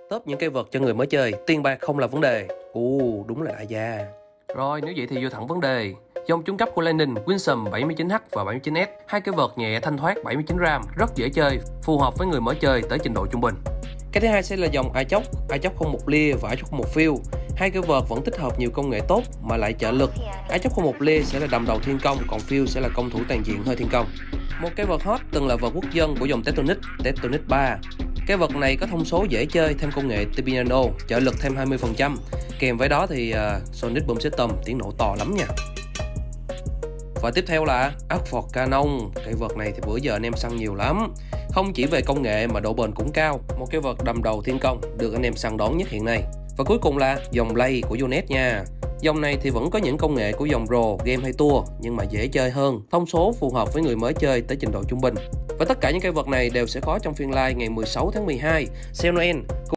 Top những cây vật cho người mới chơi, tiền bạc không là vấn đề. Đúng là đại gia. Rồi, nếu vậy thì vô thẳng vấn đề. Dòng trung cấp của Lightning, Winsome 79H và 79S, hai cái vợt nhẹ thanh thoát 79RAM, rất dễ chơi, phù hợp với người mới chơi tới trình độ trung bình. Cái thứ hai sẽ là dòng Achoc 01 Lear và Achoc 01 Field. Hai cái vợt vẫn tích hợp nhiều công nghệ tốt mà lại trợ lực. Achoc 01 Lear sẽ là đầm đầu thiên công, còn Field sẽ là công thủ toàn diện hơi thiên công. Một cái vợt hot từng là vợt quốc dân của dòng Tectonic 3. Cái vợt này có thông số dễ chơi, thêm công nghệ T-Piano, trợ lực thêm 20%. Kèm với đó thì Sonic Boom System, tiếng nổ to lắm nha. Và tiếp theo là Arcford Canon. Cái vợt này thì bữa giờ anh em săn nhiều lắm. Không chỉ về công nghệ mà độ bền cũng cao. Một cái vợt đầm đầu thiên công được anh em săn đón nhất hiện nay. Và cuối cùng là dòng Blade của Yonex nha. Dòng này thì vẫn có những công nghệ của dòng Pro, game hay tour nhưng mà dễ chơi hơn, thông số phù hợp với người mới chơi tới trình độ trung bình. Và tất cả những cây vợt này đều sẽ có trong phiên live ngày 16 tháng 12, sale Noel.